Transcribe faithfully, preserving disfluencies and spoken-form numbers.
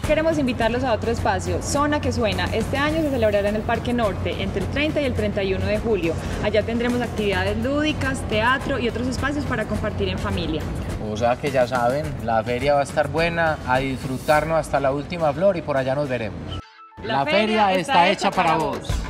Queremos invitarlos a otro espacio, Zona que Suena. Este año se celebrará en el Parque Norte, entre el treinta y el treinta y uno de julio. Allá tendremos actividades lúdicas, teatro y otros espacios para compartir en familia. O sea que ya saben, la feria va a estar buena, a disfrutarnos hasta la última flor y por allá nos veremos. La, la feria, feria está hecha para vos.